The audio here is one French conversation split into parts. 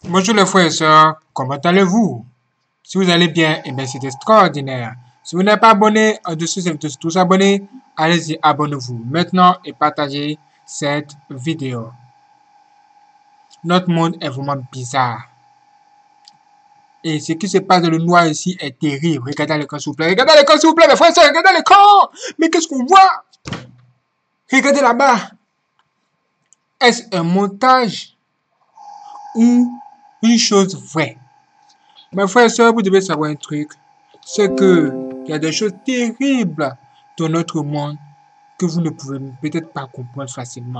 Bonjour les frères et sœurs, comment allez-vous? Si vous allez bien, eh bien c'est extraordinaire. Si vous n'êtes pas abonné, en dessous c'est tous abonnés, allez-y, abonnez-vous maintenant et partagez cette vidéo. Notre monde est vraiment bizarre. Et ce qui se passe dans le noir ici est terrible. Regardez l'écran s'il vous plaît. Regardez l'écran s'il vous plaît, mes frères et sœurs, regardez l'écran. Mais qu'est-ce qu'on voit? Regardez là-bas. Est-ce un montage ou une chose vraie? Mes frères et sœurs, vous devez savoir un truc. C'est que il y a des choses terribles dans notre monde que vous ne pouvez peut-être pas comprendre facilement.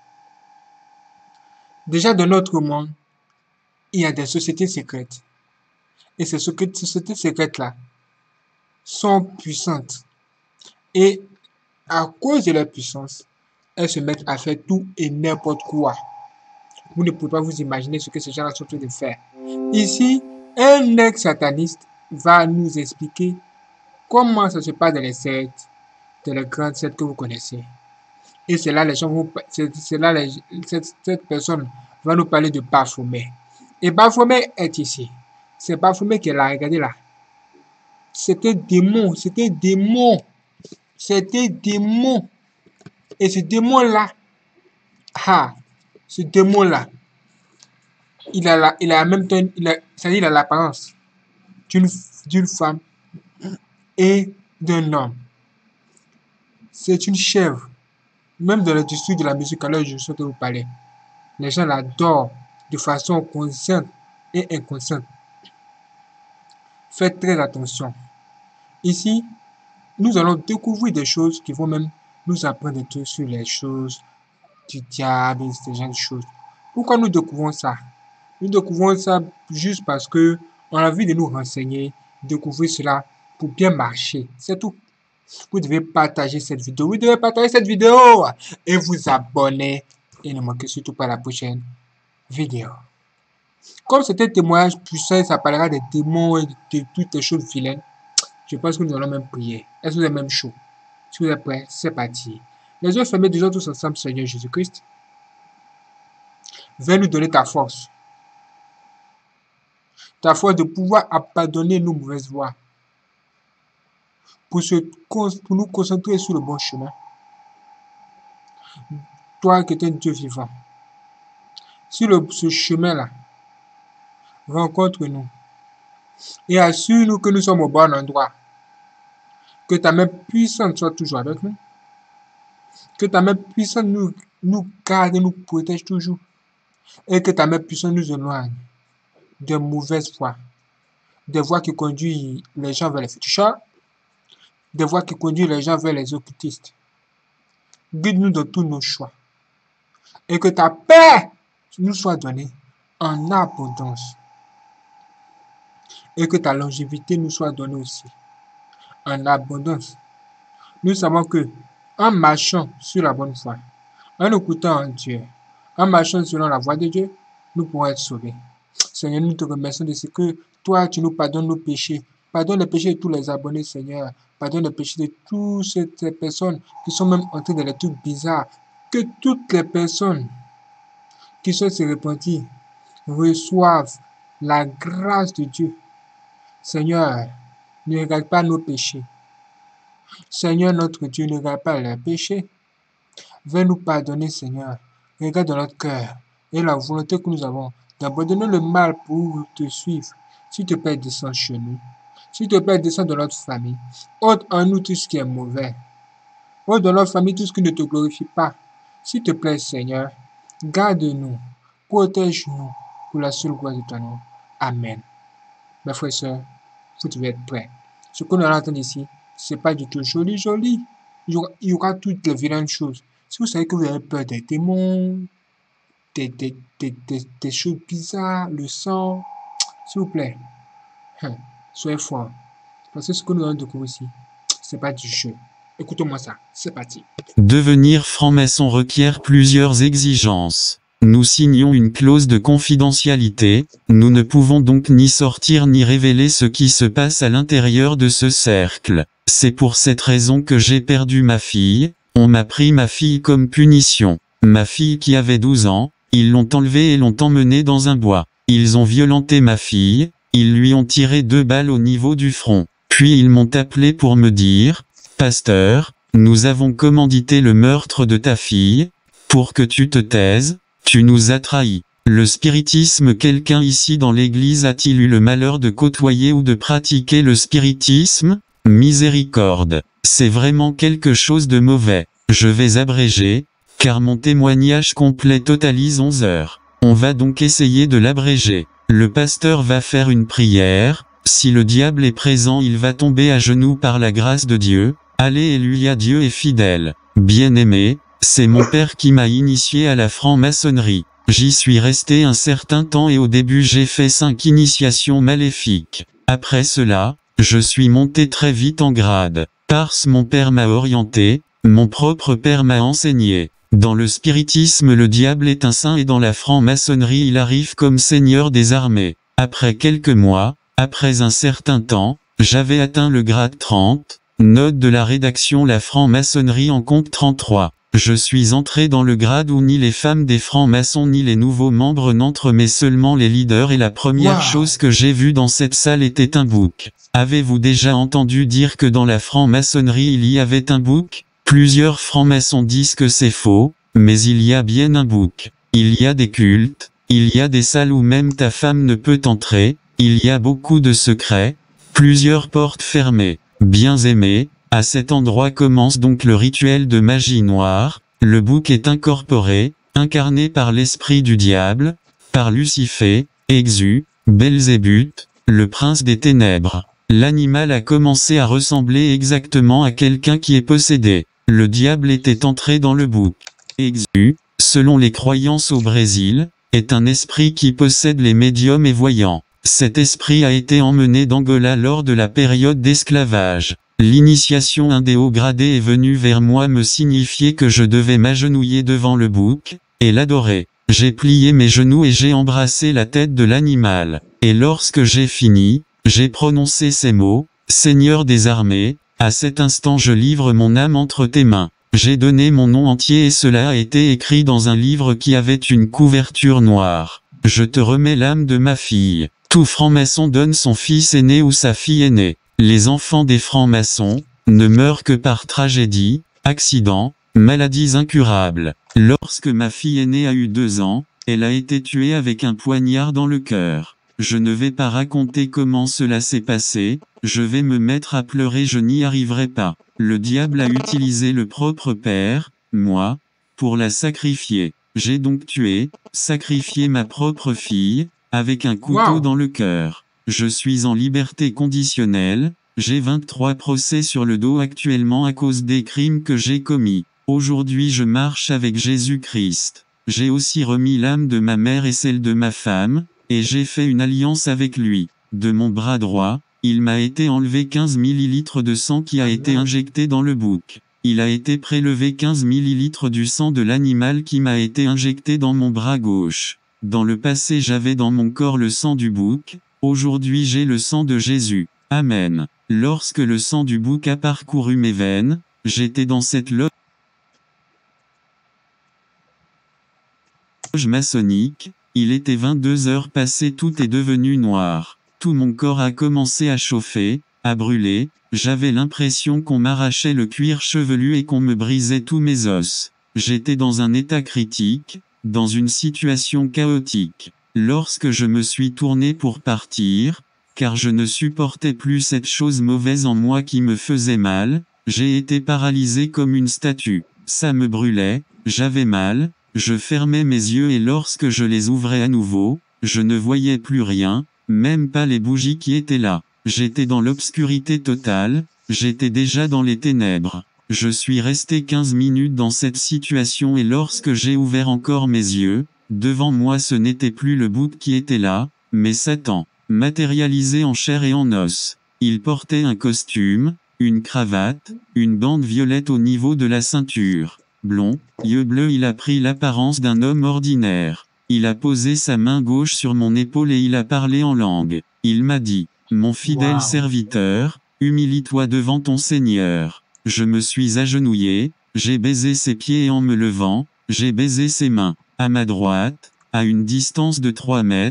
Déjà dans notre monde, il y a des sociétés secrètes. Et ces sociétés secrètes-là sont puissantes. Et à cause de leur puissance, elles se mettent à faire tout et n'importe quoi. Vous ne pouvez pas vous imaginer ce que ces gens-là sont en train de faire. Ici, un ex-sataniste va nous expliquer comment ça se passe dans les sectes, dans les grandes sectes que vous connaissez. Et c'est là les gens vont, c'est là cette personne va nous parler de Baphomet. Et Baphomet est ici. C'est Baphomet qui est là, regardez là. C'était démon, c'était démon. C'était démon. Et ce démon-là, ce démon-là, il a en même temps, il a l'apparence d'une femme et d'un homme. C'est une chèvre. Même dans l'industrie de la musique, alors je souhaite vous parler. Les gens l'adorent de façon consciente et inconsciente. Faites très attention. Ici, nous allons découvrir des choses qui vont même nous apprendre des trucs sur les choses du diable et ce genre de choses. Pourquoi nous découvrons ça? Nous découvrons ça juste parce que on a envie de nous renseigner, découvrir cela pour bien marcher. C'est tout. Vous devez partager cette vidéo. Vous devez partager cette vidéo et vous abonner. Et ne manquez surtout pas la prochaine vidéo. Comme c'est un témoignage puissant, ça parlera des démons et de toutes les choses vilaines. Je pense que nous allons même prier. Est-ce que vous êtes même chaud? Si vous êtes prêts, c'est parti. Les yeux fermés, disons tous ensemble, Seigneur Jésus-Christ. Viens nous donner ta force. Ta force de pouvoir abandonner nos mauvaises voies. Pour nous concentrer sur le bon chemin. Toi qui es un Dieu vivant. Sur ce chemin-là, rencontre-nous. Et assure-nous que nous sommes au bon endroit. Que ta main puissante soit toujours avec nous. Que ta main puissante nous garde et nous protège toujours. Et que ta main puissante nous éloigne de mauvaises voies. Des voies qui conduisent les gens vers les féticheurs. Des voies qui conduisent les gens vers les occultistes. Guide-nous dans tous nos choix. Et que ta paix nous soit donnée en abondance. Et que ta longévité nous soit donnée aussi en abondance. Nous savons que en marchant sur la bonne voie, en écoutant Dieu, en marchant selon la voie de Dieu, nous pourrons être sauvés. Seigneur, nous te remercions de ce que toi, tu nous pardonnes nos péchés. Pardonne les péchés de tous les abonnés, Seigneur. Pardonne les péchés de toutes ces personnes qui sont même entrées dans les trucs bizarres. Que toutes les personnes qui sont se repentir reçoivent la grâce de Dieu. Seigneur, ne regarde pas nos péchés. Seigneur, notre Dieu, ne regarde pas leurs péchés. Viens nous pardonner, Seigneur. Regarde dans notre cœur et la volonté que nous avons d'abandonner le mal pour te suivre. S'il te plaît, descends chez nous. S'il te plaît, descends dans notre famille. Ôte en nous tout ce qui est mauvais. Ôte dans notre famille tout ce qui ne te glorifie pas. S'il te plaît, Seigneur, garde-nous, protège-nous pour la seule gloire de ton nom. Amen. Mes frères et sœurs, vous devez être prêts. Ce qu'on entend ici, c'est pas du tout joli. Il y aura toutes les vilaines choses. Si vous savez que vous avez peur des démons, des choses bizarres, le sang, s'il vous plaît, soyez forts. Parce que ce que nous allons découvrir ici, c'est pas du jeu. Écoutez-moi ça, c'est parti. Devenir franc-maçon requiert plusieurs exigences. Nous signons une clause de confidentialité, nous ne pouvons donc ni sortir ni révéler ce qui se passe à l'intérieur de ce cercle. C'est pour cette raison que j'ai perdu ma fille, on m'a pris ma fille comme punition. Ma fille qui avait 12 ans, ils l'ont enlevée et l'ont emmenée dans un bois. Ils ont violenté ma fille, ils lui ont tiré 2 balles au niveau du front. Puis ils m'ont appelé pour me dire, « Pasteur, nous avons commandité le meurtre de ta fille, pour que tu te taises, tu nous as trahis. » Le spiritisme. Quelqu'un ici dans l'église a-t-il eu le malheur de côtoyer ou de pratiquer le spiritisme? Miséricorde. C'est vraiment quelque chose de mauvais. Je vais abréger, car mon témoignage complet totalise 11 heures. On va donc essayer de l'abréger. Le pasteur va faire une prière. Si le diable est présent, il va tomber à genoux par la grâce de Dieu. Alléluia, Dieu est fidèle. Bien-aimé, c'est mon père qui m'a initié à la franc-maçonnerie. J'y suis resté un certain temps et au début j'ai fait 5 initiations maléfiques. Après cela, je suis monté très vite en grade. Parce mon père m'a orienté, mon propre père m'a enseigné. Dans le spiritisme le diable est un saint et dans la franc-maçonnerie il arrive comme seigneur des armées. Après quelques mois, après un certain temps, j'avais atteint le grade 30, note de la rédaction. La franc-maçonnerie en compte 33. Je suis entré dans le grade où ni les femmes des francs-maçons ni les nouveaux membres n'entrent mais seulement les leaders et la première chose que j'ai vue dans cette salle était un bouc. Avez-vous déjà entendu dire que dans la franc-maçonnerie il y avait un bouc? Plusieurs francs-maçons disent que c'est faux, mais il y a bien un bouc. Il y a des cultes, il y a des salles où même ta femme ne peut entrer, il y a beaucoup de secrets, plusieurs portes fermées. Bien aimés, à cet endroit commence donc le rituel de magie noire. Le bouc est incorporé, incarné par l'esprit du diable, par Lucifer, Exu, Belzébuth, le prince des ténèbres. L'animal a commencé à ressembler exactement à quelqu'un qui est possédé. Le diable était entré dans le bouc. Exu, selon les croyances au Brésil, est un esprit qui possède les médiums et voyants. Cet esprit a été emmené d'Angola lors de la période d'esclavage. L'initiation indéo-gradée est venue vers moi me signifier que je devais m'agenouiller devant le bouc, et l'adorer. J'ai plié mes genoux et j'ai embrassé la tête de l'animal. Et lorsque j'ai fini, j'ai prononcé ces mots, « Seigneur des armées, à cet instant je livre mon âme entre tes mains. » J'ai donné mon nom entier et cela a été écrit dans un livre qui avait une couverture noire. Je te remets l'âme de ma fille. Tout franc-maçon donne son fils aîné ou sa fille aînée. Les enfants des francs-maçons ne meurent que par tragédie, accident, maladies incurables. Lorsque ma fille aînée a eu 2 ans, elle a été tuée avec un poignard dans le cœur. Je ne vais pas raconter comment cela s'est passé, je vais me mettre à pleurer, je n'y arriverai pas. Le diable a utilisé le propre père, moi, pour la sacrifier. J'ai donc tué, sacrifié ma propre fille, avec un couteau dans le cœur. Je suis en liberté conditionnelle, j'ai 23 procès sur le dos actuellement à cause des crimes que j'ai commis. Aujourd'hui je marche avec Jésus-Christ. J'ai aussi remis l'âme de ma mère et celle de ma femme, et j'ai fait une alliance avec lui. De mon bras droit, il m'a été enlevé 15 millilitres de sang qui a été injecté dans le bouc. Il a été prélevé 15 millilitres du sang de l'animal qui m'a été injecté dans mon bras gauche. Dans le passé j'avais dans mon corps le sang du bouc, aujourd'hui j'ai le sang de Jésus. Amen. Lorsque le sang du bouc a parcouru mes veines, j'étais dans cette loge maçonnique, il était 22 heures passées, tout est devenu noir. Tout mon corps a commencé à chauffer, à brûler, j'avais l'impression qu'on m'arrachait le cuir chevelu et qu'on me brisait tous mes os. J'étais dans un état critique, dans une situation chaotique. Lorsque je me suis tourné pour partir, car je ne supportais plus cette chose mauvaise en moi qui me faisait mal, j'ai été paralysé comme une statue. Ça me brûlait, j'avais mal, je fermais mes yeux et lorsque je les ouvrais à nouveau, je ne voyais plus rien, même pas les bougies qui étaient là. J'étais dans l'obscurité totale, j'étais déjà dans les ténèbres. Je suis resté 15 minutes dans cette situation et lorsque j'ai ouvert encore mes yeux, devant moi ce n'était plus le bouc qui était là, mais Satan, matérialisé en chair et en os. Il portait un costume, une cravate, une bande violette au niveau de la ceinture. Blond, yeux bleus, il a pris l'apparence d'un homme ordinaire. Il a posé sa main gauche sur mon épaule et il a parlé en langue. Il m'a dit, « Mon fidèle serviteur, humilie-toi devant ton Seigneur. » Je me suis agenouillé, j'ai baisé ses pieds et en me levant, j'ai baisé ses mains. À ma droite, à une distance de 3 mètres,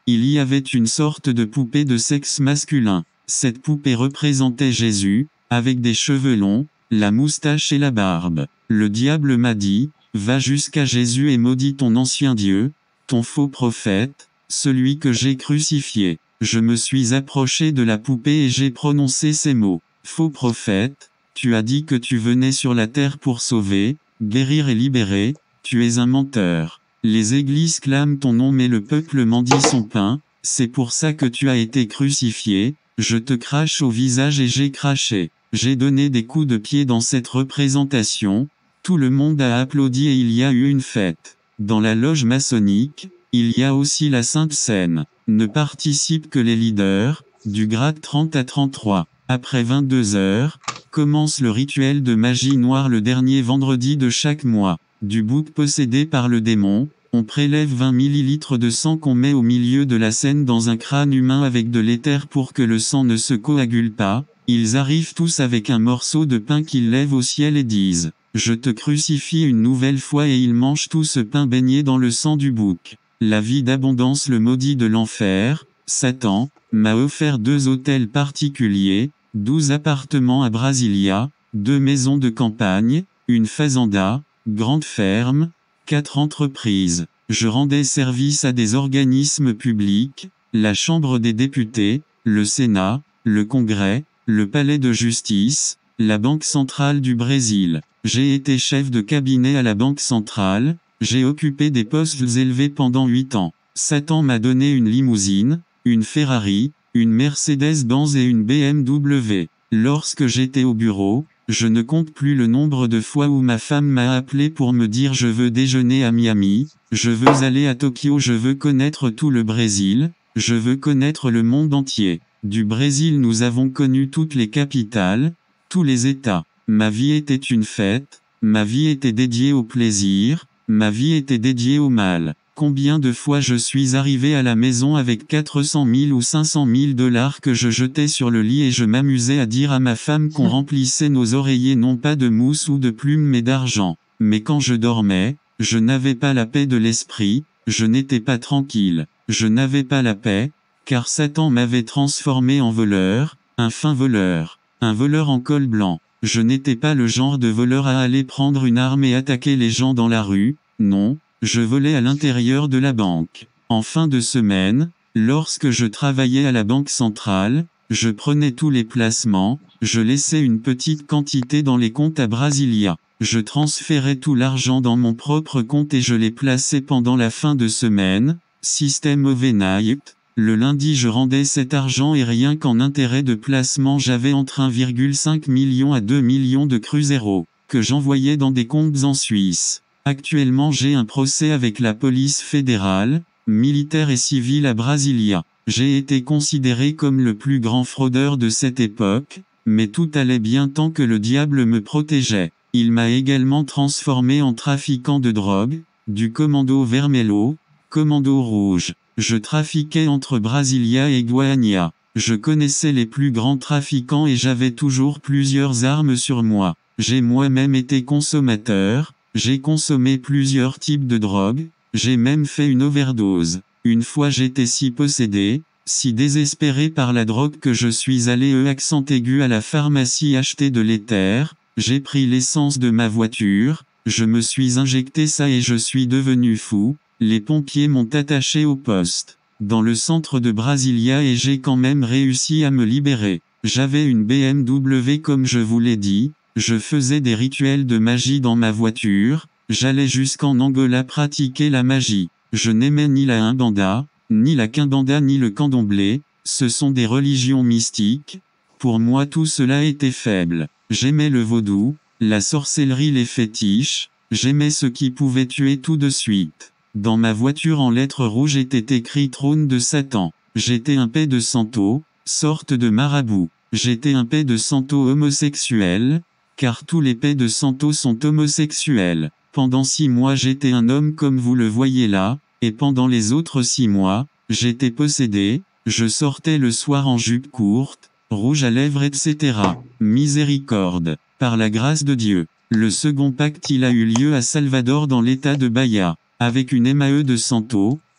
Il y avait une sorte de poupée de sexe masculin. Cette poupée représentait Jésus, avec des cheveux longs, la moustache et la barbe. Le diable m'a dit, va jusqu'à Jésus et maudis ton ancien Dieu, ton faux prophète, celui que j'ai crucifié. Je me suis approché de la poupée et j'ai prononcé ces mots. Faux prophète, tu as dit que tu venais sur la terre pour sauver, guérir et libérer, tu es un menteur. Les églises clament ton nom mais le peuple mendie son pain, c'est pour ça que tu as été crucifié, je te crache au visage et j'ai craché. J'ai donné des coups de pied dans cette représentation, tout le monde a applaudi et il y a eu une fête. Dans la loge maçonnique, il y a aussi la Sainte Seine. Ne participent que les leaders, du grade 30 à 33. Après 22 heures, commence le rituel de magie noire le dernier vendredi de chaque mois. Du bouc possédé par le démon, on prélève 20 ml de sang qu'on met au milieu de la scène dans un crâne humain avec de l'éther pour que le sang ne se coagule pas. Ils arrivent tous avec un morceau de pain qu'ils lèvent au ciel et disent « Je te crucifie une nouvelle fois » et ils mangent tout ce pain baigné dans le sang du bouc. La vie d'abondance le maudit de l'enfer, Satan, m'a offert 2 hôtels particuliers, 12 appartements à Brasilia, 2 maisons de campagne, une fazenda, grande ferme, 4 entreprises. Je rendais service à des organismes publics, la Chambre des députés, le Sénat, le Congrès, le Palais de justice, la Banque centrale du Brésil. J'ai été chef de cabinet à la Banque centrale, j'ai occupé des postes élevés pendant 8 ans. Satan m'a donné une limousine, une Ferrari, une Mercedes-Benz et une BMW. Lorsque j'étais au bureau, je ne compte plus le nombre de fois où ma femme m'a appelé pour me dire je veux déjeuner à Miami, je veux aller à Tokyo, je veux connaître tout le Brésil, je veux connaître le monde entier. Du Brésil nous avons connu toutes les capitales, tous les États. Ma vie était une fête, ma vie était dédiée au plaisir, ma vie était dédiée au mal. Combien de fois je suis arrivé à la maison avec 400 000 ou 500 000 dollars que je jetais sur le lit et je m'amusais à dire à ma femme qu'on remplissait nos oreillers non pas de mousse ou de plumes mais d'argent. Mais quand je dormais, je n'avais pas la paix de l'esprit, je n'étais pas tranquille, je n'avais pas la paix, car Satan m'avait transformé en voleur, un fin voleur, un voleur en col blanc. Je n'étais pas le genre de voleur à aller prendre une arme et attaquer les gens dans la rue, non, je volais à l'intérieur de la banque. En fin de semaine, lorsque je travaillais à la Banque centrale, je prenais tous les placements, je laissais une petite quantité dans les comptes à Brasilia. Je transférais tout l'argent dans mon propre compte et je les plaçais pendant la fin de semaine, système overnight. Le lundi je rendais cet argent et rien qu'en intérêt de placement j'avais entre 1,5 million à 2 millions de cruzeiro, que j'envoyais dans des comptes en Suisse. Actuellement j'ai un procès avec la police fédérale, militaire et civile à Brasilia. J'ai été considéré comme le plus grand fraudeur de cette époque, mais tout allait bien tant que le diable me protégeait. Il m'a également transformé en trafiquant de drogue, du commando vermelho, commando rouge. Je trafiquais entre Brasilia et Goiânia. Je connaissais les plus grands trafiquants et j'avais toujours plusieurs armes sur moi. J'ai moi-même été consommateur, j'ai consommé plusieurs types de drogue, j'ai même fait une overdose. Une fois j'étais si possédé, si désespéré par la drogue que je suis allé accent aigu à la pharmacie acheter de l'éther, j'ai pris l'essence de ma voiture, je me suis injecté ça et je suis devenu fou. Les pompiers m'ont attaché au poste, dans le centre de Brasilia et j'ai quand même réussi à me libérer. J'avais une BMW comme je vous l'ai dit, je faisais des rituels de magie dans ma voiture, j'allais jusqu'en Angola pratiquer la magie. Je n'aimais ni la Umbanda, ni la Quimbanda ni le Candomblé, ce sont des religions mystiques. Pour moi tout cela était faible. J'aimais le vaudou, la sorcellerie, les fétiches, j'aimais ce qui pouvait tuer tout de suite. Dans ma voiture en lettres rouges était écrit trône de Satan. J'étais un paix de Santo, sorte de marabout. J'étais un paix de Santo homosexuel, car tous les paix de Santo sont homosexuels. Pendant 6 mois j'étais un homme comme vous le voyez là, et pendant les autres 6 mois, j'étais possédé, je sortais le soir en jupe courte, rouge à lèvres etc. Miséricorde, par la grâce de Dieu. Le second pacte il a eu lieu à Salvador dans l'état de Bahia. Avec une MAE de Santo,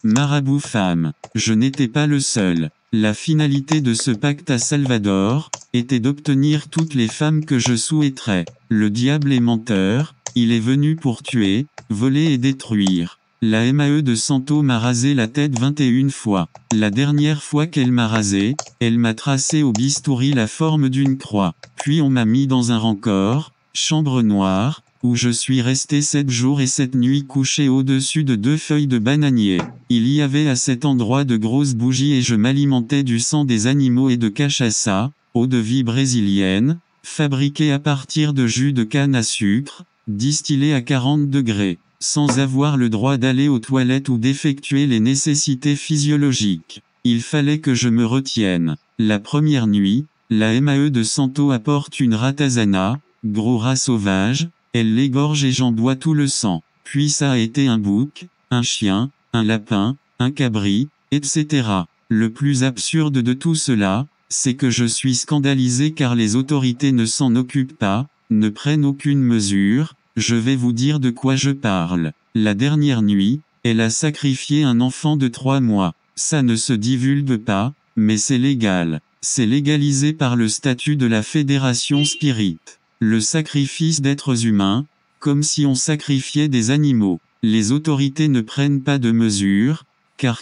Marabout femme. Je n'étais pas le seul. La finalité de ce pacte à Salvador était d'obtenir toutes les femmes que je souhaiterais. Le diable est menteur, il est venu pour tuer, voler et détruire. La MAE de Santo m'a rasé la tête 21 fois. La dernière fois qu'elle m'a rasé, elle m'a tracé au bistouri la forme d'une croix. Puis on m'a mis dans un rancor, chambre noire, où je suis resté 7 jours et 7 nuits couché au-dessus de 2 feuilles de bananier. Il y avait à cet endroit de grosses bougies et je m'alimentais du sang des animaux et de cachaça, eau de vie brésilienne, fabriquée à partir de jus de canne à sucre, distillée à 40 degrés, sans avoir le droit d'aller aux toilettes ou d'effectuer les nécessités physiologiques. Il fallait que je me retienne. La première nuit, la MAE de Santo apporte une ratazana, gros rat sauvage, elle l'égorge et j'en bois tout le sang. Puis ça a été un bouc, un chien, un lapin, un cabri, etc. Le plus absurde de tout cela, c'est que je suis scandalisé car les autorités ne s'en occupent pas, ne prennent aucune mesure. Je vais vous dire de quoi je parle. La dernière nuit, elle a sacrifié un enfant de 3 mois. Ça ne se divulgue pas, mais c'est légal. C'est légalisé par le statut de la Fédération Spirit. Le sacrifice d'êtres humains, comme si on sacrifiait des animaux. Les autorités ne prennent pas de mesures, car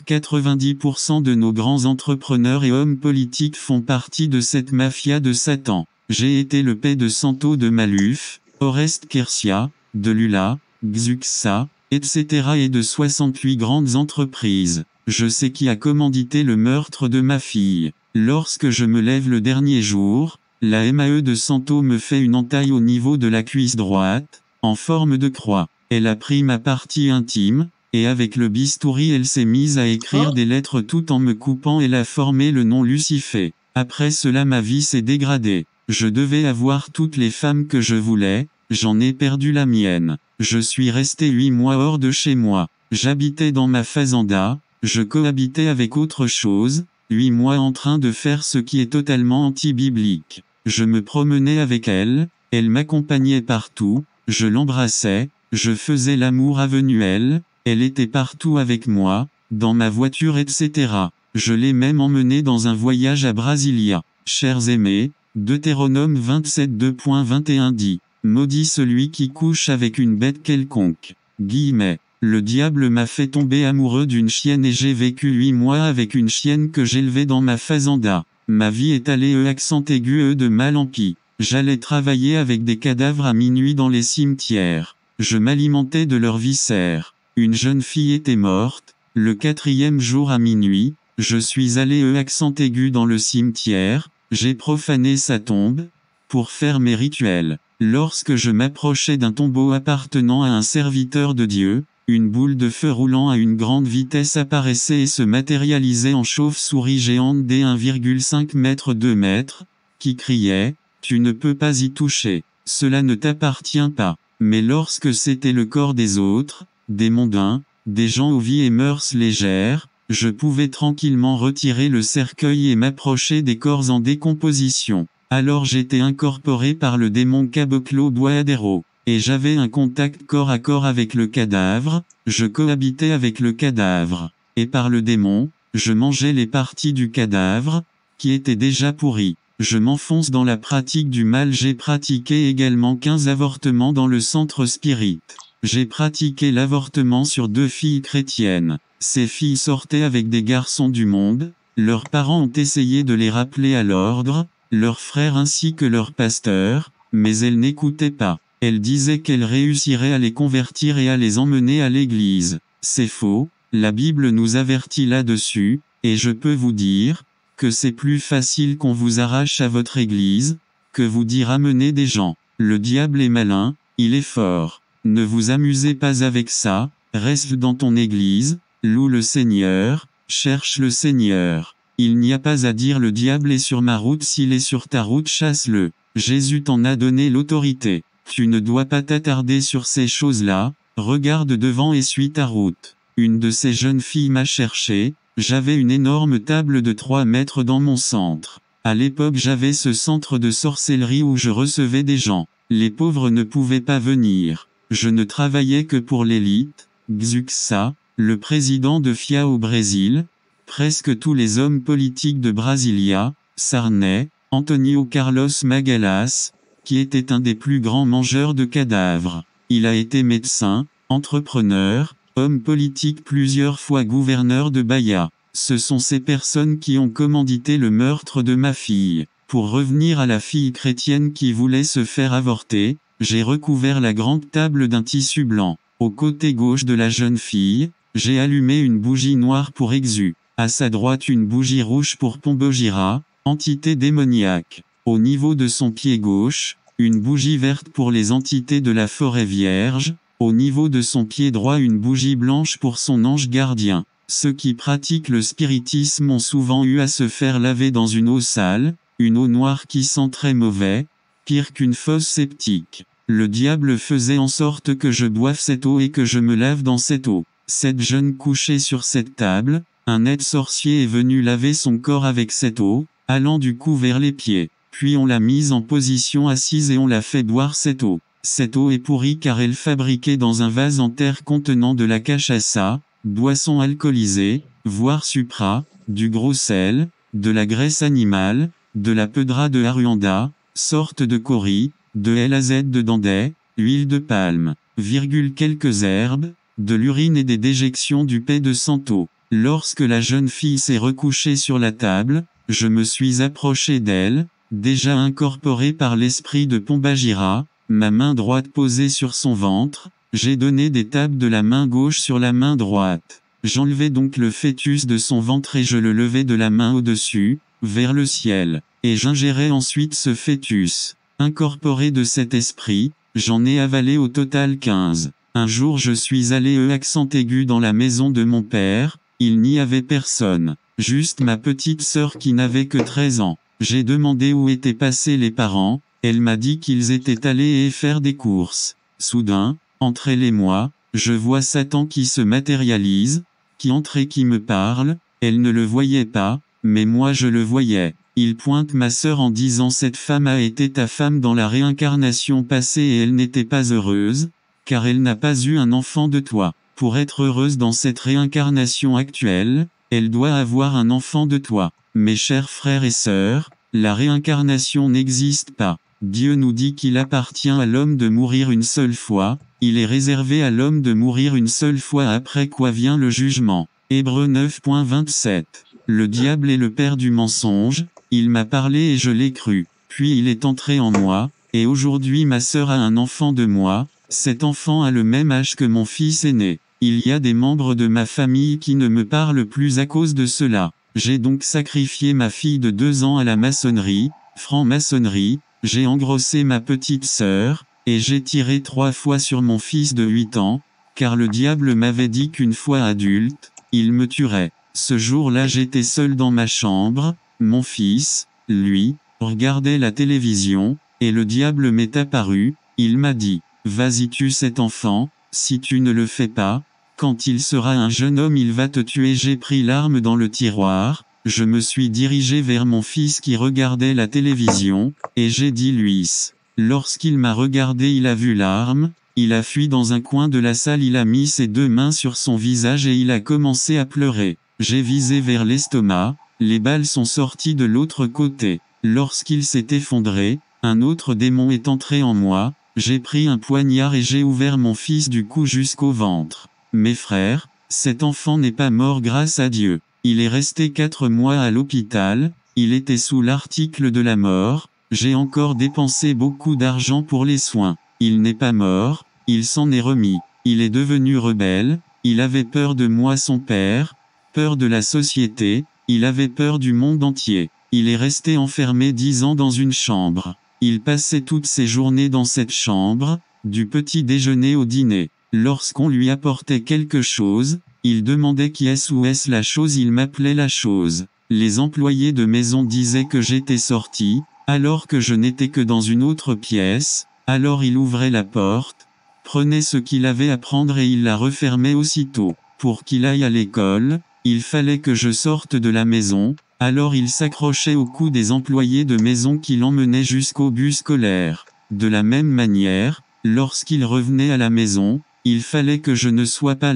90% de nos grands entrepreneurs et hommes politiques font partie de cette mafia de Satan. J'ai été le paix de Santo de Maluf, Orest Kersia, de Lula, Xuxa, etc. et de 68 grandes entreprises. Je sais qui a commandité le meurtre de ma fille. Lorsque je me lève le dernier jour, la MAE de Santo me fait une entaille au niveau de la cuisse droite, en forme de croix. Elle a pris ma partie intime, et avec le bistouri elle s'est mise à écrire des lettres tout en me coupant. Elle a formé le nom Lucifée. Après cela ma vie s'est dégradée. Je devais avoir toutes les femmes que je voulais, j'en ai perdu la mienne. Je suis resté 8 mois hors de chez moi. J'habitais dans ma fazenda, je cohabitais avec autre chose, 8 mois en train de faire ce qui est totalement anti-biblique. Je me promenais avec elle, elle m'accompagnait partout, je l'embrassais, je faisais l'amour avenue elle était partout avec moi, dans ma voiture etc. Je l'ai même emmenée dans un voyage à Brasilia. Chers aimés, Deutéronome 27 2.21 dit, maudit celui qui couche avec une bête quelconque. Guillemets. Le diable m'a fait tomber amoureux d'une chienne et j'ai vécu 8 mois avec une chienne que j'élevais dans ma fazenda. Ma vie est allée accent aigu de mal en pis. J'allais travailler avec des cadavres à minuit dans les cimetières. Je m'alimentais de leurs viscères. Une jeune fille était morte. Le 4e jour à minuit, je suis allé accent aigu dans le cimetière. J'ai profané sa tombe, pour faire mes rituels. Lorsque je m'approchais d'un tombeau appartenant à un serviteur de Dieu, une boule de feu roulant à une grande vitesse apparaissait et se matérialisait en chauve-souris géante des 1,5 mètres 2 mètres, qui criait « Tu ne peux pas y toucher, cela ne t'appartient pas ». Mais lorsque c'était le corps des autres, des mondains, des gens aux vies et mœurs légères, je pouvais tranquillement retirer le cercueil et m'approcher des corps en décomposition. Alors j'étais incorporé par le démon Caboclo Boadero. Et j'avais un contact corps à corps avec le cadavre, je cohabitais avec le cadavre. Et par le démon, je mangeais les parties du cadavre, qui étaient déjà pourries. Je m'enfonce dans la pratique du mal. J'ai pratiqué également 15 avortements dans le centre spirit. J'ai pratiqué l'avortement sur 2 filles chrétiennes. Ces filles sortaient avec des garçons du monde, leurs parents ont essayé de les rappeler à l'ordre, leurs frères ainsi que leurs pasteurs, mais elles n'écoutaient pas. Elle disait qu'elle réussirait à les convertir et à les emmener à l'église. C'est faux, la Bible nous avertit là-dessus, et je peux vous dire, que c'est plus facile qu'on vous arrache à votre église, que vous d'y ramener des gens. Le diable est malin, il est fort. Ne vous amusez pas avec ça, reste dans ton église, loue le Seigneur, cherche le Seigneur. Il n'y a pas à dire le diable est sur ma route, s'il est sur ta route chasse-le. Jésus t'en a donné l'autorité. Tu ne dois pas t'attarder sur ces choses-là, regarde devant et suis ta route. Une de ces jeunes filles m'a cherché, j'avais une énorme table de 3 mètres dans mon centre. À l'époque j'avais ce centre de sorcellerie où je recevais des gens. Les pauvres ne pouvaient pas venir. Je ne travaillais que pour l'élite, Xuxa, le président de FIA au Brésil, presque tous les hommes politiques de Brasilia, Sarney, Antonio Carlos Magalhães, qui était un des plus grands mangeurs de cadavres. Il a été médecin, entrepreneur, homme politique, plusieurs fois gouverneur de Bahia. Ce sont ces personnes qui ont commandité le meurtre de ma fille. Pour revenir à la fille chrétienne qui voulait se faire avorter, j'ai recouvert la grande table d'un tissu blanc. Au côté gauche de la jeune fille, j'ai allumé une bougie noire pour Exu. À sa droite une bougie rouge pour Pombogira, entité démoniaque. Au niveau de son pied gauche, une bougie verte pour les entités de la forêt vierge. Au niveau de son pied droit une bougie blanche pour son ange gardien. Ceux qui pratiquent le spiritisme ont souvent eu à se faire laver dans une eau sale, une eau noire qui sent très mauvais, pire qu'une fosse septique. Le diable faisait en sorte que je boive cette eau et que je me lave dans cette eau. Cette jeune couchée sur cette table, un aide sorcier est venu laver son corps avec cette eau, allant du cou vers les pieds. Puis on l'a mise en position assise et on l'a fait boire cette eau. Cette eau est pourrie car elle fabriquée dans un vase en terre contenant de la cachaça, boisson alcoolisée, voire supra, du gros sel, de la graisse animale, de la peudra de Aruanda, sorte de cori, de LAZ de Dandé, huile de palme, quelques herbes, de l'urine et des déjections du paix de Santo. Lorsque la jeune fille s'est recouchée sur la table, je me suis approché d'elle, déjà incorporée par l'esprit de Pombagira, ma main droite posée sur son ventre, j'ai donné des tapes de la main gauche sur la main droite. J'enlevai donc le fœtus de son ventre et je le levai de la main au-dessus, vers le ciel, et j'ingérai ensuite ce fœtus. Incorporé de cet esprit, j'en ai avalé au total 15. Un jour je suis allé accent aigu dans la maison de mon père, il n'y avait personne, juste ma petite sœur qui n'avait que 13 ans. J'ai demandé où étaient passés les parents, elle m'a dit qu'ils étaient allés faire des courses. Soudain, entre elle et moi, je vois Satan qui se matérialise, qui entre et qui me parle, elle ne le voyait pas, mais moi je le voyais. Il pointe ma sœur en disant cette femme a été ta femme dans la réincarnation passée et elle n'était pas heureuse, car elle n'a pas eu un enfant de toi. Pour être heureuse dans cette réincarnation actuelle, elle doit avoir un enfant de toi. Mes chers frères et sœurs, la réincarnation n'existe pas. Dieu nous dit qu'il appartient à l'homme de mourir une seule fois, il est réservé à l'homme de mourir une seule fois après quoi vient le jugement. Hébreux 9.27. Le diable est le père du mensonge, il m'a parlé et je l'ai cru, puis il est entré en moi, et aujourd'hui ma sœur a un enfant de moi, cet enfant a le même âge que mon fils aîné. Il y a des membres de ma famille qui ne me parlent plus à cause de cela. J'ai donc sacrifié ma fille de 2 ans à la maçonnerie, franc-maçonnerie, j'ai engrossé ma petite sœur, et j'ai tiré 3 fois sur mon fils de 8 ans, car le diable m'avait dit qu'une fois adulte, il me tuerait. Ce jour-là j'étais seul dans ma chambre, mon fils, lui, regardait la télévision, et le diable m'est apparu, il m'a dit, vas-y tue cet enfant, si tu ne le fais pas, quand il sera un jeune homme il va te tuer. J'ai pris l'arme dans le tiroir, je me suis dirigé vers mon fils qui regardait la télévision, et j'ai dit Luis. Lorsqu'il m'a regardé il a vu l'arme, il a fui dans un coin de la salle, il a mis ses 2 mains sur son visage et il a commencé à pleurer. J'ai visé vers l'estomac, les balles sont sorties de l'autre côté. Lorsqu'il s'est effondré, un autre démon est entré en moi, j'ai pris un poignard et j'ai ouvert mon fils du cou jusqu'au ventre. Mes frères, cet enfant n'est pas mort grâce à Dieu. Il est resté 4 mois à l'hôpital, il était sous l'article de la mort, j'ai encore dépensé beaucoup d'argent pour les soins. Il n'est pas mort, il s'en est remis. Il est devenu rebelle, il avait peur de moi son père, peur de la société, il avait peur du monde entier. Il est resté enfermé 10 ans dans une chambre. Il passait toutes ses journées dans cette chambre, du petit déjeuner au dîner. Lorsqu'on lui apportait quelque chose, il demandait qui est-ce ou est-ce la chose, il m'appelait la chose. Les employés de maison disaient que j'étais sorti, alors que je n'étais que dans une autre pièce, alors il ouvrait la porte, prenait ce qu'il avait à prendre et il la refermait aussitôt. Pour qu'il aille à l'école, il fallait que je sorte de la maison, alors il s'accrochait au cou des employés de maison qui l'emmenaient jusqu'au bus scolaire. De la même manière, lorsqu'il revenait à la maison, il fallait que je ne sois pas là.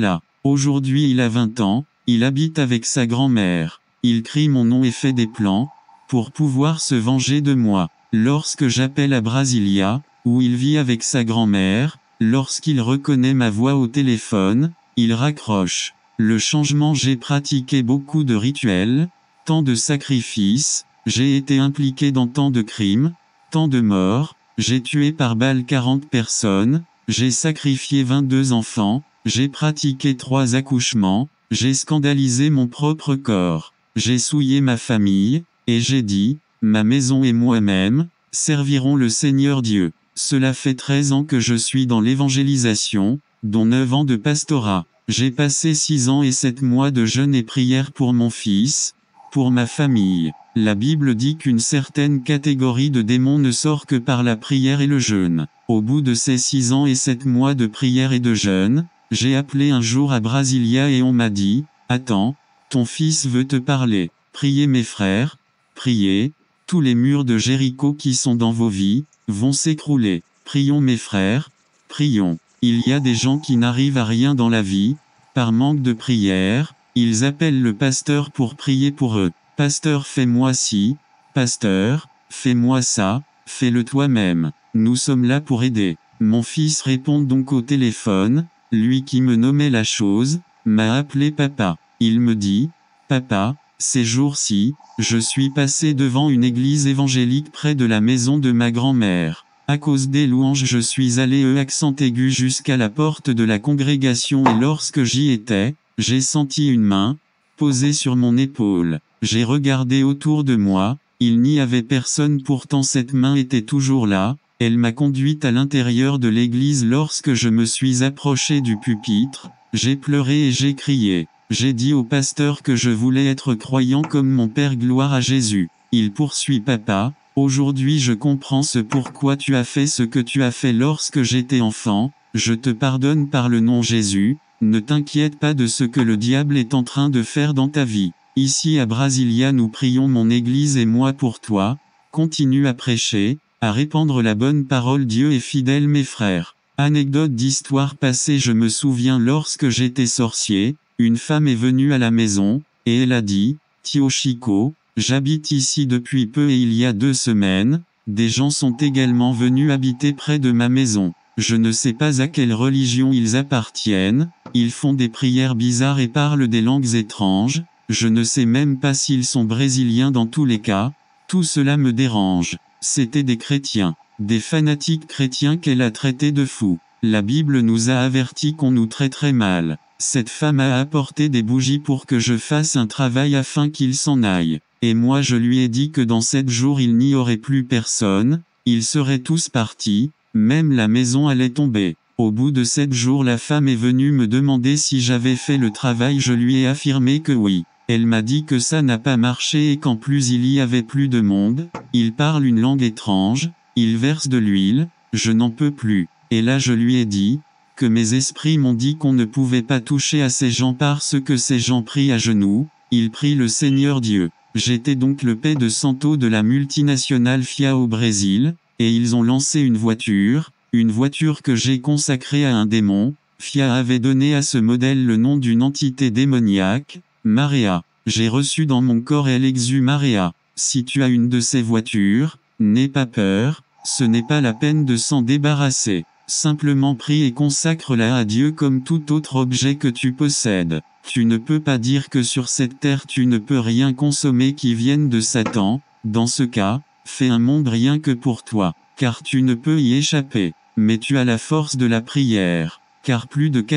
Aujourd'hui il a 20 ans, il habite avec sa grand-mère. Il crie mon nom et fait des plans, pour pouvoir se venger de moi. Lorsque j'appelle à Brasilia, où il vit avec sa grand-mère, lorsqu'il reconnaît ma voix au téléphone, il raccroche. Le changement. J'ai pratiqué beaucoup de rituels, tant de sacrifices, j'ai été impliqué dans tant de crimes, tant de morts, j'ai tué par balle 40 personnes, j'ai sacrifié 22 enfants, j'ai pratiqué 3 accouchements, j'ai scandalisé mon propre corps, j'ai souillé ma famille, et j'ai dit, ma maison et moi-même, serviront le Seigneur Dieu. Cela fait 13 ans que je suis dans l'évangélisation, dont 9 ans de pastorat. J'ai passé 6 ans et 7 mois de jeûne et prière pour mon fils, pour ma famille. La Bible dit qu'une certaine catégorie de démons ne sort que par la prière et le jeûne. Au bout de ces 6 ans et 7 mois de prière et de jeûne, j'ai appelé un jour à Brasilia et on m'a dit, « Attends, ton fils veut te parler. Priez mes frères, priez, tous les murs de Jéricho qui sont dans vos vies, vont s'écrouler. Prions mes frères, prions. » Il y a des gens qui n'arrivent à rien dans la vie, par manque de prière, ils appellent le pasteur pour prier pour eux. Pasteur, fais-moi ci, pasteur, fais-moi ça, fais-le toi-même. Nous sommes là pour aider. Mon fils répond donc au téléphone, lui qui me nommait la chose, m'a appelé papa. Il me dit, papa, ces jours-ci, je suis passé devant une église évangélique près de la maison de ma grand-mère. À cause des louanges je suis allé accent aigu jusqu'à la porte de la congrégation et lorsque j'y étais, j'ai senti une main, posée sur mon épaule. J'ai regardé autour de moi, il n'y avait personne pourtant cette main était toujours là, elle m'a conduite à l'intérieur de l'église lorsque je me suis approché du pupitre, j'ai pleuré et j'ai crié. J'ai dit au pasteur que je voulais être croyant comme mon père gloire à Jésus. Il poursuit papa. Aujourd'hui je comprends ce pourquoi tu as fait ce que tu as fait lorsque j'étais enfant, je te pardonne par le nom Jésus, ne t'inquiète pas de ce que le diable est en train de faire dans ta vie. Ici à Brasilia nous prions mon église et moi pour toi, continue à prêcher, à répandre la bonne parole. Dieu est fidèle mes frères. Anecdote d'histoire passée. Je me souviens lorsque j'étais sorcier, une femme est venue à la maison, et elle a dit, Tio Chico, j'habite ici depuis peu et il y a 2 semaines, des gens sont également venus habiter près de ma maison. Je ne sais pas à quelle religion ils appartiennent, ils font des prières bizarres et parlent des langues étranges, je ne sais même pas s'ils sont brésiliens dans tous les cas, tout cela me dérange. C'étaient des chrétiens, des fanatiques chrétiens qu'elle a traités de fous. La Bible nous a avertis qu'on nous traiterait mal. Cette femme a apporté des bougies pour que je fasse un travail afin qu'il s'en aille. Et moi je lui ai dit que dans 7 jours il n'y aurait plus personne, ils seraient tous partis, même la maison allait tomber. Au bout de 7 jours la femme est venue me demander si j'avais fait le travail, je lui ai affirmé que oui. Elle m'a dit que ça n'a pas marché et qu'en plus il y avait plus de monde, il parle une langue étrange, il verse de l'huile, je n'en peux plus. Et là je lui ai dit, que mes esprits m'ont dit qu'on ne pouvait pas toucher à ces gens parce que ces gens prient à genoux, ils prient le Seigneur Dieu. J'étais donc le paix de Santo de la multinationale FIA au Brésil, et ils ont lancé une voiture que j'ai consacrée à un démon. FIA avait donné à ce modèle le nom d'une entité démoniaque, Marea. J'ai reçu dans mon corps elle exu Marea. Si tu as une de ces voitures, n'aie pas peur, ce n'est pas la peine de s'en débarrasser. Simplement prie et consacre-la à Dieu comme tout autre objet que tu possèdes. Tu ne peux pas dire que sur cette terre tu ne peux rien consommer qui vienne de Satan, dans ce cas, fais un monde rien que pour toi, car tu ne peux y échapper. Mais tu as la force de la prière, car plus de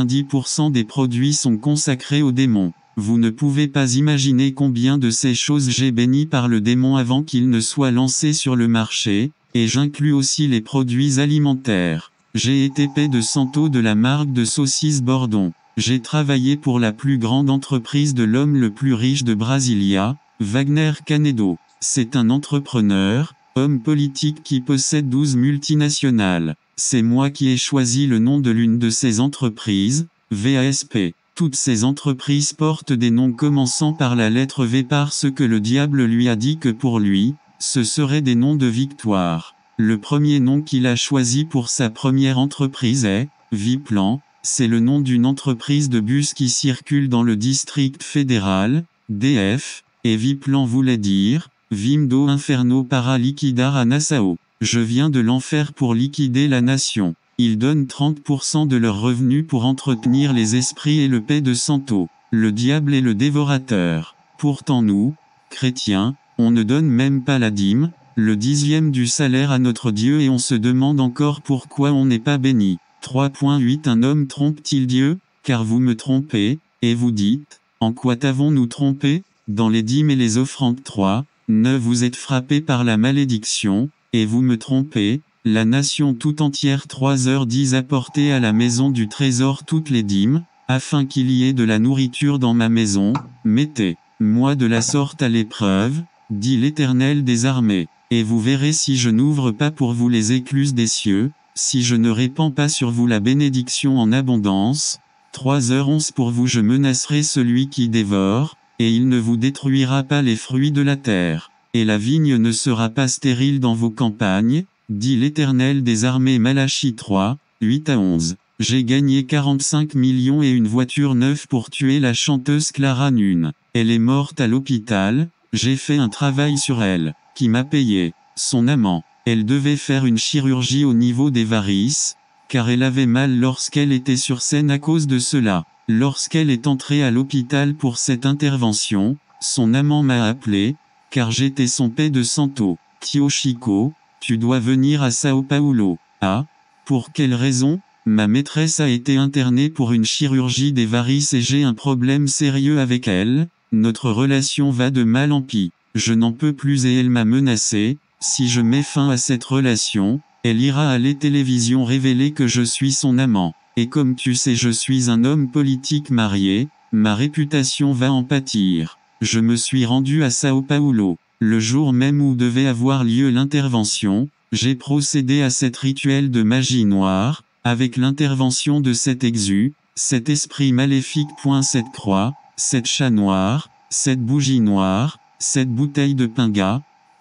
90% des produits sont consacrés aux démons. Vous ne pouvez pas imaginer combien de ces choses j'ai bénies par le démon avant qu'il ne soit lancé sur le marché, et j'inclus aussi les produits alimentaires. J'ai été paix de Santo de la marque de saucisses Bordon. J'ai travaillé pour la plus grande entreprise de l'homme le plus riche de Brasilia, Wagner Canedo. C'est un entrepreneur, homme politique qui possède 12 multinationales. C'est moi qui ai choisi le nom de l'une de ces entreprises, VASP. Toutes ces entreprises portent des noms commençant par la lettre V parce que le diable lui a dit que pour lui, ce seraient des noms de victoire. Le premier nom qu'il a choisi pour sa première entreprise est Viplan. c'est le nom d'une entreprise de bus qui circule dans le district fédéral, DF, et Viplan voulait dire, Vimdo Inferno para liquidar a Nassau. Je viens de l'enfer pour liquider la nation. Ils donnent 30% de leurs revenus pour entretenir les esprits et le paix de Santo. Le diable est le dévorateur. Pourtant nous, chrétiens, on ne donne même pas la dîme, le 10e du salaire à notre Dieu et on se demande encore pourquoi on n'est pas béni. 3.8 Un homme trompe-t-il Dieu? Car vous me trompez, et vous dites, en quoi t'avons-nous trompé? Dans les dîmes et les offrandes 3.9 Vous êtes frappés par la malédiction, et vous me trompez, la nation tout entière 3h10 Apportez à la maison du trésor toutes les dîmes, afin qu'il y ait de la nourriture dans ma maison, mettez-moi de la sorte à l'épreuve, dit l'Éternel des armées, et vous verrez si je n'ouvre pas pour vous les écluses des cieux, si je ne répands pas sur vous la bénédiction en abondance. 3h11 Pour vous je menacerai celui qui dévore, et il ne vous détruira pas les fruits de la terre, et la vigne ne sera pas stérile dans vos campagnes, dit l'Éternel des armées. Malachie 3:8-11 J'ai gagné 45 millions et une voiture neuve pour tuer la chanteuse Clara Nunn. Elle est morte à l'hôpital, j'ai fait un travail sur elle, qui m'a payé, son amant. Elle devait faire une chirurgie au niveau des varices, car elle avait mal lorsqu'elle était sur scène à cause de cela. Lorsqu'elle est entrée à l'hôpital pour cette intervention, son amant m'a appelé, car j'étais son paix de Santo. Tio Chico, tu dois venir à Sao Paulo. Ah, pour quelle raison? Ma maîtresse a été internée pour une chirurgie des varices et j'ai un problème sérieux avec elle, notre relation va de mal en pis. Je n'en peux plus et elle m'a menacé, si je mets fin à cette relation, elle ira à la télévision révéler que je suis son amant. Et comme tu sais je suis un homme politique marié, ma réputation va en pâtir. Je me suis rendu à Sao Paulo. Le jour même où devait avoir lieu l'intervention, j'ai procédé à cet rituel de magie noire, avec l'intervention de cet exu, cet esprit maléfique. Cette croix, cette chat noir, cette bougie noire, cette bouteille de pinga,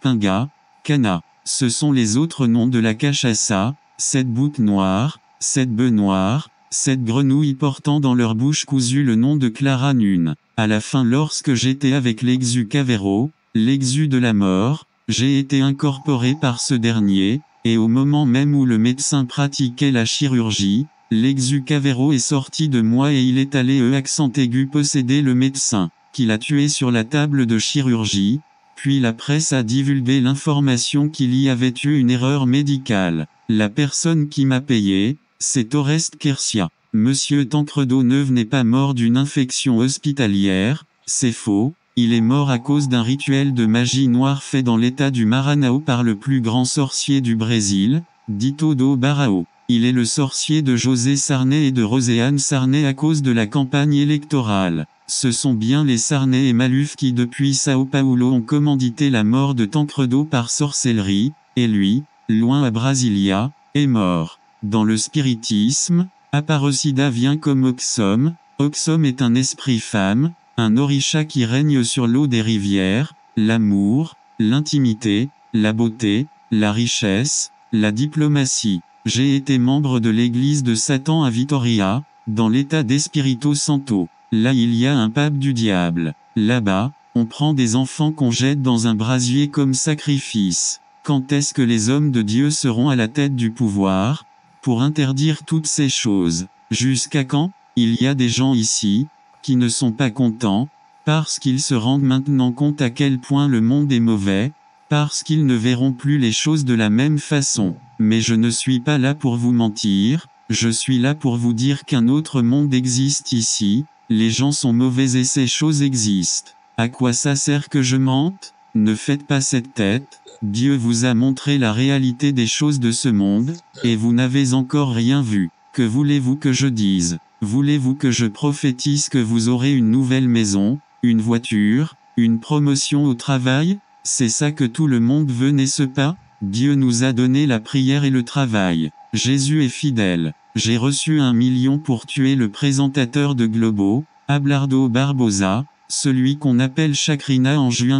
cana. Ce sont les autres noms de la cachaça, cette boucle noire, cette bœuf noire, cette grenouille portant dans leur bouche cousue le nom de Clara Nunn. À la fin lorsque j'étais avec l'exu Cavero, l'exu de la mort, j'ai été incorporé par ce dernier, et au moment même où le médecin pratiquait la chirurgie, l'exu Cavero est sorti de moi et il est allé accent aigu posséder le médecin, qui l'a tué sur la table de chirurgie, puis la presse a divulgué l'information qu'il y avait eu une erreur médicale. La personne qui m'a payé, c'est Oreste Kersia. Monsieur Tancredo Neuve n'est pas mort d'une infection hospitalière, c'est faux, il est mort à cause d'un rituel de magie noire fait dans l'état du Maranhão par le plus grand sorcier du Brésil, Dito do Barão. Il est le sorcier de José Sarney et de Roséane Sarney à cause de la campagne électorale. Ce sont bien les Sarney et Maluf qui depuis Sao Paulo ont commandité la mort de Tancredo par sorcellerie, et lui, loin à Brasilia, est mort. Dans le spiritisme, Aparecida vient comme Oxum. Oxum est un esprit femme, un orisha qui règne sur l'eau des rivières, l'amour, l'intimité, la beauté, la richesse, la diplomatie. J'ai été membre de l'église de Satan à Vitoria, dans l'état d'Espírito Santo. Là il y a un pape du diable. Là-bas, on prend des enfants qu'on jette dans un brasier comme sacrifice. Quand est-ce que les hommes de Dieu seront à la tête du pouvoir, pour interdire toutes ces choses? Jusqu'à quand? Il y a des gens ici, qui ne sont pas contents, parce qu'ils se rendent maintenant compte à quel point le monde est mauvais, parce qu'ils ne verront plus les choses de la même façon. Mais je ne suis pas là pour vous mentir, je suis là pour vous dire qu'un autre monde existe ici, les gens sont mauvais et ces choses existent. À quoi ça sert que je mente? Ne faites pas cette tête, Dieu vous a montré la réalité des choses de ce monde, et vous n'avez encore rien vu. Que voulez-vous que je dise? Voulez-vous que je prophétise que vous aurez une nouvelle maison, une voiture, une promotion au travail? C'est ça que tout le monde veut, n'est-ce pas? Dieu nous a donné la prière et le travail. Jésus est fidèle. J'ai reçu 1 million pour tuer le présentateur de Globo, Abelardo Barbosa, celui qu'on appelle Chacrina en juin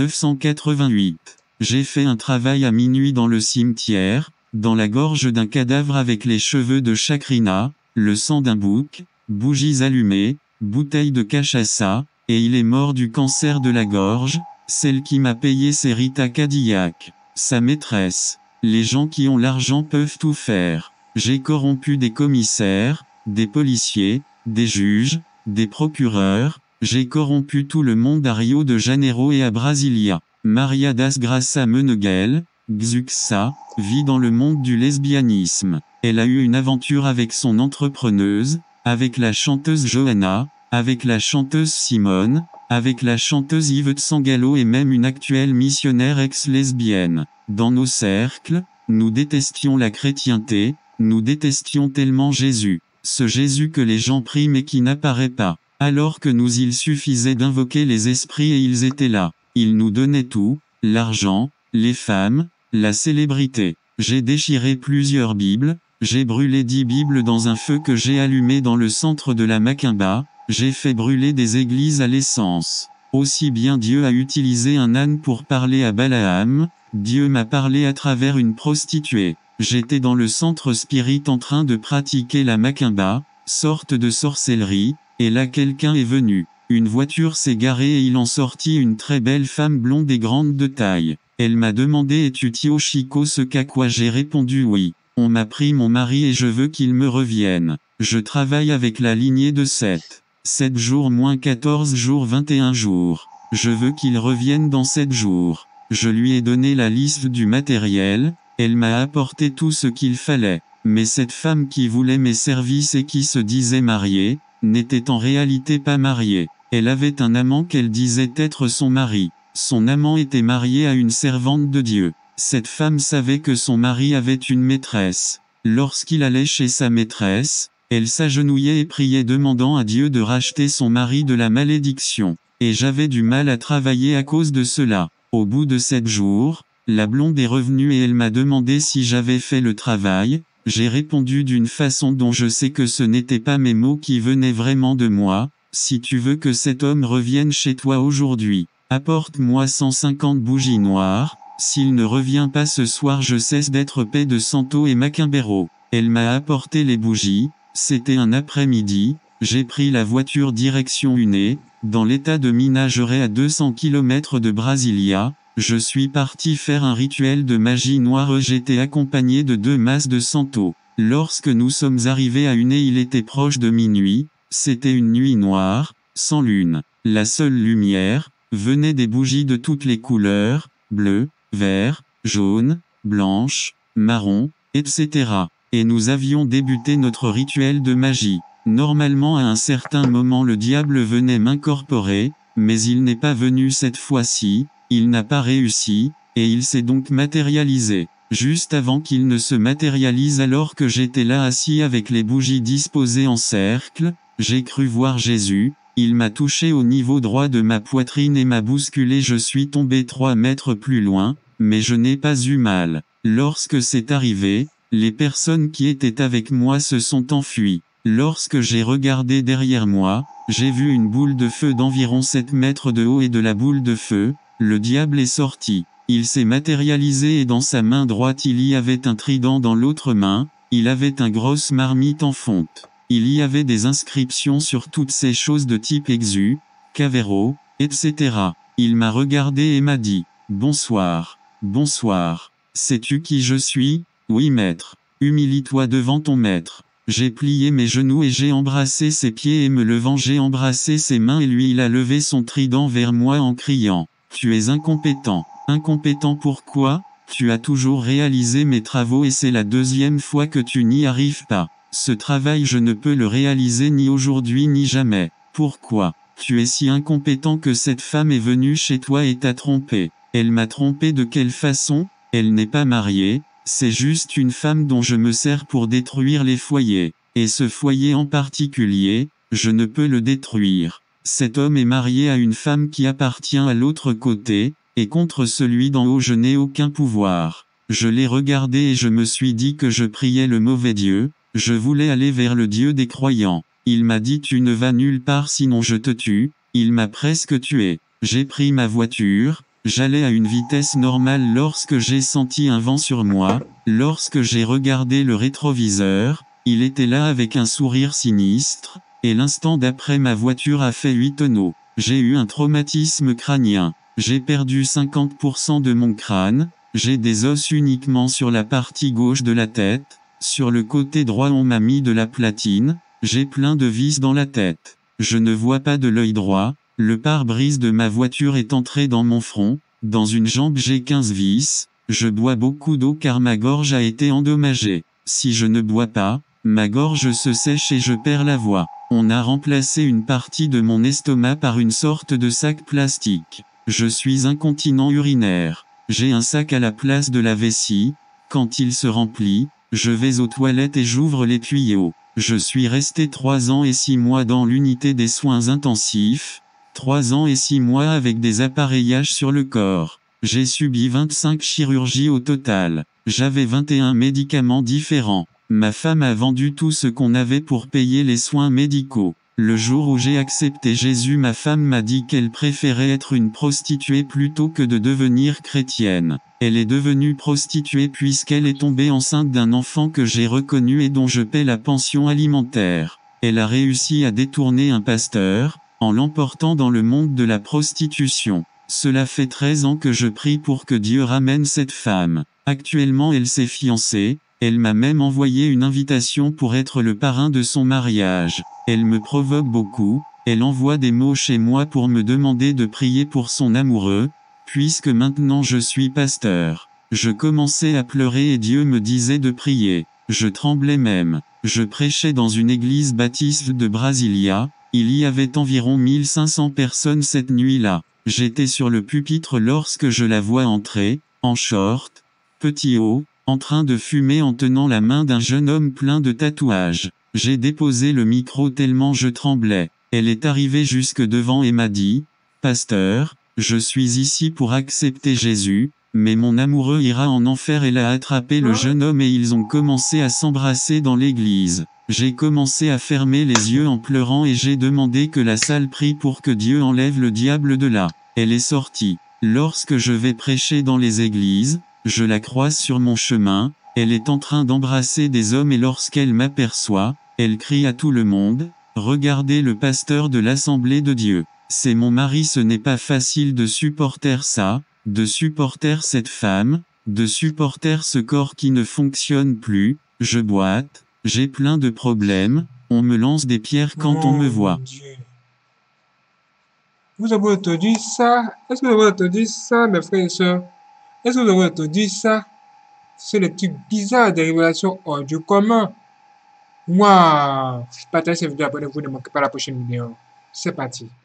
1988. J'ai fait un travail à minuit dans le cimetière, dans la gorge d'un cadavre avec les cheveux de Chacrina, le sang d'un bouc, bougies allumées, bouteille de cachaça, et il est mort du cancer de la gorge, celle qui m'a payé c'est Rita Cadillac, sa maîtresse. Les gens qui ont l'argent peuvent tout faire. J'ai corrompu des commissaires, des policiers, des juges, des procureurs, j'ai corrompu tout le monde à Rio de Janeiro et à Brasilia. Maria das Graça Meneghel, Xuxa, vit dans le monde du lesbianisme. Elle a eu une aventure avec son entrepreneuse, avec la chanteuse Johanna, avec la chanteuse Simone, avec la chanteuse Yvette Sangalo et même une actuelle missionnaire ex-lesbienne. Dans nos cercles, nous détestions la chrétienté, nous détestions tellement Jésus. Ce Jésus que les gens prient mais qui n'apparaît pas. Alors que nous il suffisait d'invoquer les esprits et ils étaient là. Ils nous donnaient tout, l'argent, les femmes, la célébrité. J'ai déchiré plusieurs Bibles, j'ai brûlé 10 Bibles dans un feu que j'ai allumé dans le centre de la Macumba, j'ai fait brûler des églises à l'essence. Aussi bien Dieu a utilisé un âne pour parler à Balaam, Dieu m'a parlé à travers une prostituée. J'étais dans le centre spirit en train de pratiquer la Macumba, sorte de sorcellerie, et là quelqu'un est venu. Une voiture s'est garée et il en sortit une très belle femme blonde et grande de taille. Elle m'a demandé es-tu Tio Chico ce qu'à quoi j'ai répondu oui. On m'a pris mon mari et je veux qu'il me revienne. Je travaille avec la lignée de 7 jours moins 14 jours 21 jours. Je veux qu'il revienne dans 7 jours. Je lui ai donné la liste du matériel, elle m'a apporté tout ce qu'il fallait. Mais cette femme qui voulait mes services et qui se disait mariée, n'était en réalité pas mariée. Elle avait un amant qu'elle disait être son mari. Son amant était marié à une servante de Dieu. Cette femme savait que son mari avait une maîtresse. Lorsqu'il allait chez sa maîtresse, elle s'agenouillait et priait demandant à Dieu de racheter son mari de la malédiction. Et j'avais du mal à travailler à cause de cela. Au bout de 7 jours, la blonde est revenue et elle m'a demandé si j'avais fait le travail. J'ai répondu d'une façon dont je sais que ce n'étaient pas mes mots qui venaient vraiment de moi. Si tu veux que cet homme revienne chez toi aujourd'hui, apporte-moi 150 bougies noires. S'il ne revient pas ce soir je cesse d'être paix de Santo et Maquimbero. Elle m'a apporté les bougies, c'était un après-midi, j'ai pris la voiture direction Une, dans l'état de Minas Gerais à 200 km de Brasilia, je suis parti faire un rituel de magie noire j'étais accompagné de 2 masses de Santo. Lorsque nous sommes arrivés à Une il était proche de minuit, c'était une nuit noire, sans lune. La seule lumière, venait des bougies de toutes les couleurs, bleu, vert, jaune, blanche, marron, etc. Et nous avions débuté notre rituel de magie. Normalement à un certain moment le diable venait m'incorporer, mais il n'est pas venu cette fois-ci, il n'a pas réussi, et il s'est donc matérialisé. Juste avant qu'il ne se matérialise alors que j'étais là assis avec les bougies disposées en cercle, j'ai cru voir Jésus, il m'a touché au niveau droit de ma poitrine et m'a bousculé je suis tombé 3 mètres plus loin, mais je n'ai pas eu mal. Lorsque c'est arrivé, les personnes qui étaient avec moi se sont enfuies. Lorsque j'ai regardé derrière moi, j'ai vu une boule de feu d'environ 7 mètres de haut et de la boule de feu, le diable est sorti. Il s'est matérialisé et dans sa main droite il y avait un trident dans l'autre main, il avait un grosse marmite en fonte. Il y avait des inscriptions sur toutes ces choses de type Exu, Cavero, etc. Il m'a regardé et m'a dit « Bonsoir, bonsoir. Sais-tu qui je suis ? Oui maître. Humilie-toi devant ton maître. » J'ai plié mes genoux et j'ai embrassé ses pieds et me levant j'ai embrassé ses mains et lui il a levé son trident vers moi en criant « Tu es incompétent. Incompétent pourquoi ? Tu as toujours réalisé mes travaux et c'est la 2e fois que tu n'y arrives pas. Ce travail je ne peux le réaliser ni aujourd'hui ni jamais. Pourquoi ? Tu es si incompétent que cette femme est venue chez toi et t'a trompé. Elle m'a trompé de quelle façon ? Elle n'est pas mariée. C'est juste une femme dont je me sers pour détruire les foyers. Et ce foyer en particulier, je ne peux le détruire. Cet homme est marié à une femme qui appartient à l'autre côté, et contre celui d'en haut je n'ai aucun pouvoir. Je l'ai regardé et je me suis dit que je priais le mauvais Dieu, je voulais aller vers le Dieu des croyants. Il m'a dit tu ne vas nulle part sinon je te tue, il m'a presque tué. J'ai pris ma voiture. J'allais à une vitesse normale lorsque j'ai senti un vent sur moi, lorsque j'ai regardé le rétroviseur, Il était là avec un sourire sinistre, et l'instant d'après ma voiture a fait 8 tonneaux. J'ai eu un traumatisme crânien. J'ai perdu 50% de mon crâne, j'ai des os uniquement sur la partie gauche de la tête, sur le côté droit on m'a mis de la platine, j'ai plein de vis dans la tête. Je ne vois pas de l'œil droit, le pare-brise de ma voiture est entré dans mon front, dans une jambe j'ai 15 vis, je bois beaucoup d'eau car ma gorge a été endommagée. Si je ne bois pas, ma gorge se sèche et je perds la voix. On a remplacé une partie de mon estomac par une sorte de sac plastique. Je suis incontinent urinaire. J'ai un sac à la place de la vessie. Quand il se remplit, je vais aux toilettes et j'ouvre les tuyaux. Je suis resté 3 ans et 6 mois dans l'unité des soins intensifs. 3 ans et 6 mois avec des appareillages sur le corps. J'ai subi 25 chirurgies au total. J'avais 21 médicaments différents. Ma femme a vendu tout ce qu'on avait pour payer les soins médicaux. Le jour où j'ai accepté Jésus, ma femme m'a dit qu'elle préférait être une prostituée plutôt que de devenir chrétienne. Elle est devenue prostituée puisqu'elle est tombée enceinte d'un enfant que j'ai reconnu et dont je paie la pension alimentaire. Elle a réussi à détourner un pasteur, en l'emportant dans le monde de la prostitution. Cela fait 13 ans que je prie pour que Dieu ramène cette femme. Actuellement elle s'est fiancée. Elle m'a même envoyé une invitation pour être le parrain de son mariage. Elle me provoque beaucoup, elle envoie des mots chez moi pour me demander de prier pour son amoureux, puisque maintenant je suis pasteur. Je commençais à pleurer et Dieu me disait de prier. Je tremblais même. Je prêchais dans une église baptiste de Brasilia, il y avait environ 1500 personnes cette nuit-là. J'étais sur le pupitre lorsque je la vois entrer, en short, petit haut, en train de fumer en tenant la main d'un jeune homme plein de tatouages. J'ai déposé le micro tellement je tremblais. Elle est arrivée jusque devant et m'a dit, « Pasteur, je suis ici pour accepter Jésus, mais mon amoureux ira en enfer. » Elle a attrapé le jeune homme et ils ont commencé à s'embrasser dans l'église. J'ai commencé à fermer les yeux en pleurant et j'ai demandé que la salle prie pour que Dieu enlève le diable de là. Elle est sortie. Lorsque je vais prêcher dans les églises, je la croise sur mon chemin, elle est en train d'embrasser des hommes et lorsqu'elle m'aperçoit, elle crie à tout le monde, « Regardez le pasteur de l'Assemblée de Dieu. C'est mon mari. » Ce n'est pas facile de supporter ça, de supporter cette femme, de supporter ce corps qui ne fonctionne plus. Je boite, j'ai plein de problèmes, on me lance des pierres quand on me voit. Mon Dieu. Vous avez entendu ça? Est-ce que vous avez entendu ça, mes frères et sœurs? Est-ce que vous avez entendu ça? C'est le truc bizarre des révélations hors du commun. Moi, partagez cette vidéo, abonnez-vous, ne manquez pas la prochaine vidéo. C'est parti.